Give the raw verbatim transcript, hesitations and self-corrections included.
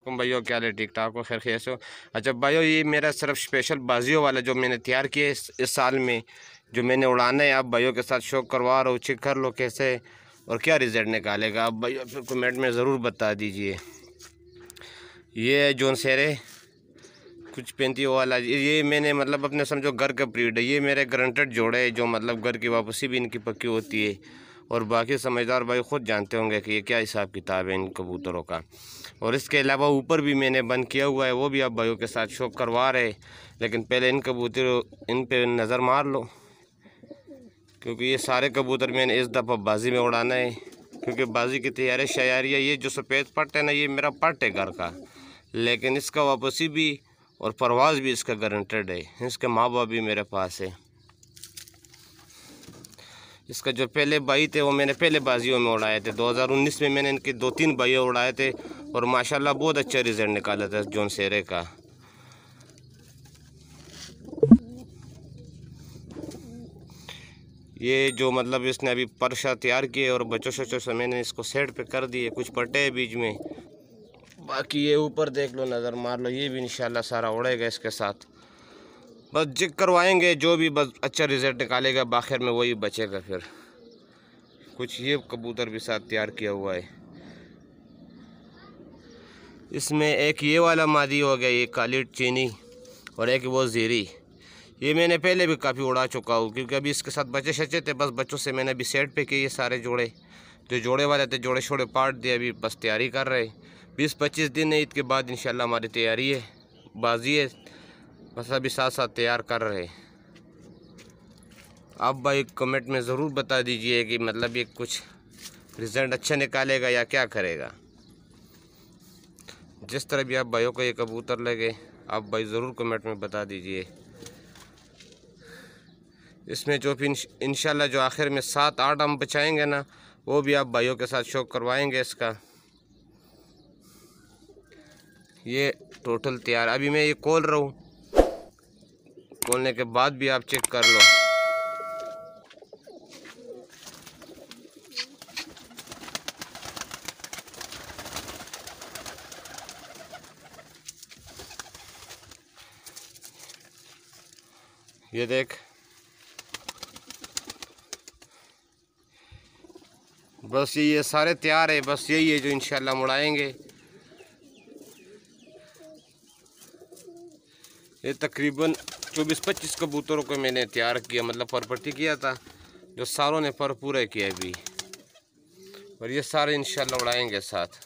तुम भाइयों क्या ले ठीक ठाक हो, खैर खैस हो। अच्छा भाइयों, ये मेरा सिर्फ स्पेशल बाजियों वाला जो मैंने तैयार किया इस, इस साल में, जो मैंने उड़ाना है, आप भाइयों के साथ शौक करवा रहा हूँ। चेक कर लो कैसे और क्या रिजल्ट निकालेगा, आप भाइयों फिर कमेंट में ज़रूर बता दीजिए। ये है जोन सेरे कुछ पैंती वाला, ये मैंने मतलब अपने समझो घर का ब्रीड है। ये मेरे गारंटेड जोड़े है जो मतलब घर की वापसी भी इनकी पक्की होती है। और बाकी समझदार भाई ख़ुद जानते होंगे कि ये क्या हिसाब किताब है इन कबूतरों का। और इसके अलावा ऊपर भी मैंने बंद किया हुआ है, वो भी आप भाइयों के साथ शौक करवा रहे। लेकिन पहले इन कबूतर इन पे नज़र मार लो, क्योंकि ये सारे कबूतर मैंने इस दफ़ा बाजी में उड़ाना है। क्योंकि बाजी की तैयारी शयारी है। ये जो सफ़ेद पट्ट है ना, ये मेरा पट्ट है घर का, लेकिन इसका वापसी भी और परवाज़ भी इसका गारंटेड है। इसके माँ बाप भी मेरे पास है। इसका जो पहले भाई थे वो मैंने पहले बाजियों में उड़ाए थे। दो हज़ार उन्नीस में मैंने इनके दो तीन भाइयों उड़ाए थे और माशाल्लाह बहुत अच्छा रिजल्ट निकाला था जोन सेरे का। ये जो मतलब इसने अभी परशा तैयार किए और बच्चों शच्चों से मैंने इसको सेट पे कर दिए, कुछ पटे हैं बीच में। बाकी ये ऊपर देख लो, नज़र मार लो, ये भी इंशाल्लाह सारा उड़ेगा इसके साथ। बस जिक करवाएंगे, जो भी बस अच्छा रिजल्ट निकालेगा बाखिर में वही बचेगा। फिर कुछ ये कबूतर भी साथ तैयार किया हुआ है। इसमें एक ये वाला मादी हो गया, ये काली चीनी, और एक वो ज़ीरी। ये मैंने पहले भी काफ़ी उड़ा चुका हूँ, क्योंकि अभी इसके साथ बच्चे शच्चे थे। बस बच्चों से मैंने अभी सेट पे किए ये सारे जोड़े, जो जोड़े वाले थे जोड़े छोड़े पाट दिए। अभी बस तैयारी कर रहे, बीस पच्चीस दिन है, ईद के बाद इंशाल्लाह हमारी तैयारी है, बाजी है। बस अभी साथ साथ तैयार कर रहे। आप भाई कमेंट में ज़रूर बता दीजिए कि मतलब ये कुछ रिज़ल्ट अच्छा निकालेगा या क्या करेगा। जिस तरह भी आप भाइयों को ये कबूतर लगे, आप भाई ज़रूर कमेंट में बता दीजिए। इसमें जो फिर इंशाल्लाह जो आखिर में सात आठ हम बचाएंगे ना, वो भी आप भाइयों के साथ शौक करवाएंगे इसका। ये टोटल तैयार, अभी मैं ये खोल रहा हूँ, खोलने के बाद भी आप चेक कर लो। ये देख, बस ये ये सारे तैयार है। बस यही है जो इंशाल्लाह उड़ाएंगे। ये तकरीबन चौबीस पच्चीस कबूतरों को मैंने तैयार किया, मतलब परपटी किया था, जो सारों ने पर पूरा किया अभी। और ये सारे इंशाल्लाह उड़ाएंगे साथ।